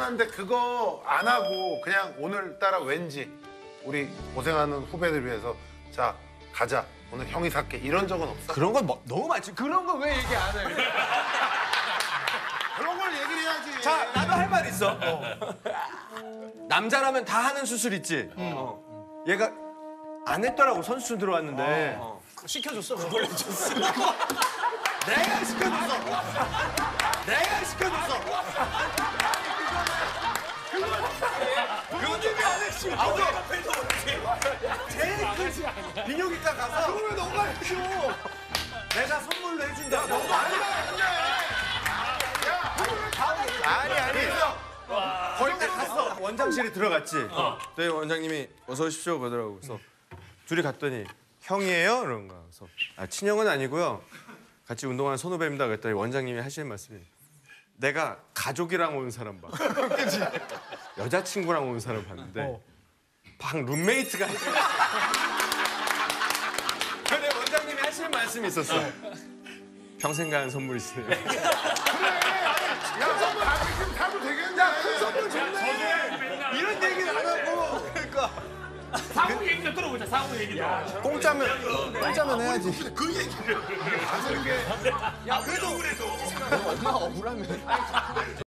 미안한데 그거 안 하고 그냥 오늘따라 왠지 우리 고생하는 후배들 위해서 자 가자 오늘 형이 살게 이런 적은 없어? 그런 건 너무 많지. 그런 거 왜 얘기 안 해? 그런 걸 얘기를 해야지. 자, 나도 할 말 있어. 남자라면 다 하는 수술 있지. 얘가 안 했더라고 선수촌 들어왔는데. 시켜줬어. 그걸 해줬어. 내가 시켜줬어. 내가 시켜줬어. 그거는 안 했지. 제일 큰 비뇨기과 가서 그걸 왜 너가 해줘? 내가 선물로 해준다. 너가 안 해. 아니. 거의 딱 갔어. 원장실에 들어갔지. 네, 원장님이 어서 오십시오 그러더라고. 그래서 둘이 갔더니 형이에요? 그런 거야. 그래서 친형은 아니고요. 같이 운동하는 선후배입니다. 그랬더니 원장님이 하시는 말씀이 내가 가족이랑 온 사람 봐. 여자친구랑 온 사람 봤는데 방 룸메이트가 해주는 근데 원장님이 하시는 말씀이 있었어. 평생 가는 선물이시네요. 그래. 야 선물 안 지금 사도 되겠네. 큰 선물 좋네. 이런 얘기는 안 하고. 그러니까. 사후 얘기도 들어보자. 사후 얘기도. 공짜면 해야지. 그 얘기를. 야, 그래도 억울해도. 얼마나 억울하면.